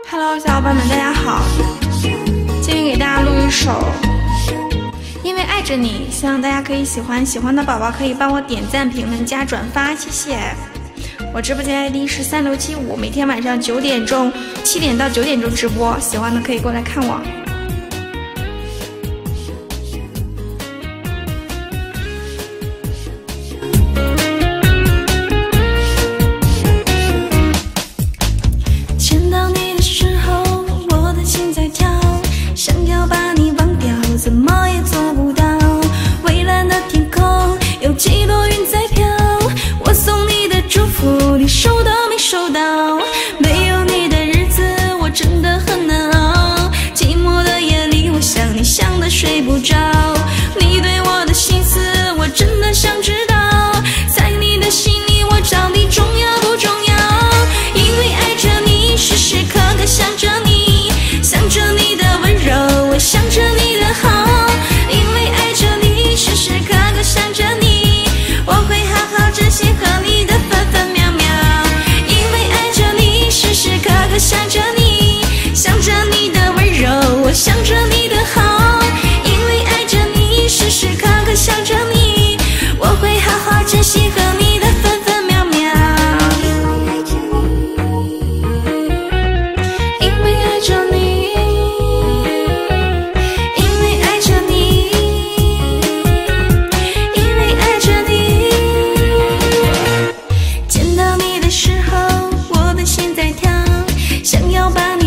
Hello， 小伙伴们，大家好！今天给大家录一首《因为爱着你》，希望大家可以喜欢。喜欢的宝宝可以帮我点赞、评论、加转发，谢谢。我直播间 ID 是3675，每天晚上7点到9点钟直播，喜欢的可以过来看我。 想要把你忘掉，怎么也做不到。蔚蓝的天空，有几朵云在飘。我送你的祝福，你收到没收到？没有你的日子，我真的很难熬。寂寞的夜里，我想你想得睡不着。你对我的心思，我真的想知道。在你的心里，我到底重要不重要？因为爱着你，时时刻刻想着你，想着你的温柔，我想着你的好。因为爱着你，时时刻刻想着你，我会好好珍惜和你的分分秒秒。因为爱着你，时时刻刻想着你，想着你的温柔，我想着你的好。因为爱着你，时时刻刻想着你，我会好好珍惜和你的分分秒秒。因为爱着你，因为爱着你，因为爱着你。见到你的时候，我的心在跳，想要把